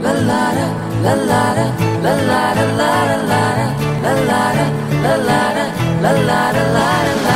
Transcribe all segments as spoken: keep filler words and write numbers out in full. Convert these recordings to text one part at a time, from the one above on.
la la la la la la la la la la la la la la la la la la.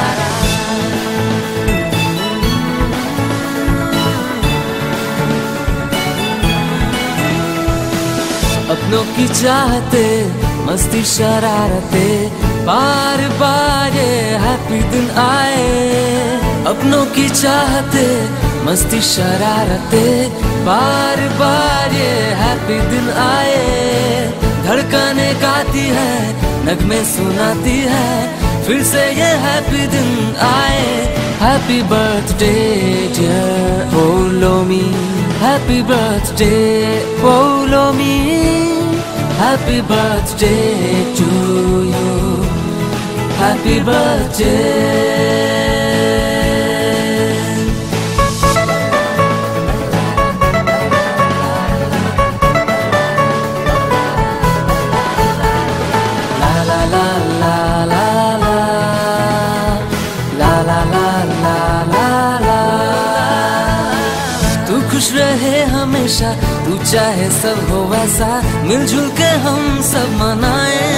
अपनों की चाहते मस्ती शरारते बार बार ये happy दिन आए। अपनों की चाहते मस्ती शरारते बार बार ये हैप्पी दिन आए। धड़कने गाती है नगमे सुनाती है फिर से ये हैप्पी दिन आए। हैप्पी बर्थडे डियर बोलो मी, हैप्पी बर्थडे बोलो मी, happy birthday to you, happy birthday. खुश रहे हमेशा तू चाहे सब हो वैसा, मिलजुल के हम सब मनाए।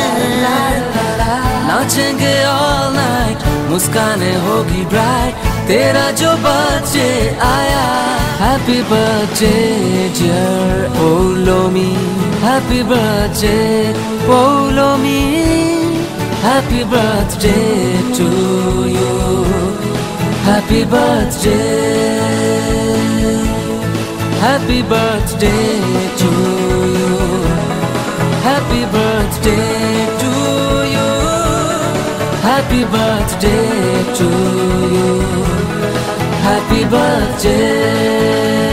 नाचेंगे ऑल नाइट मुस्काने होगी ब्राइट तेरा जो बर्थडे आया। हैप्पी बर्थडे डियर बोलो मी, हैप्पी बर्थडे बोलो मी, happy birthday to you, happy birthday. Happy birthday to you, happy birthday to you, happy birthday to you, happy birthday.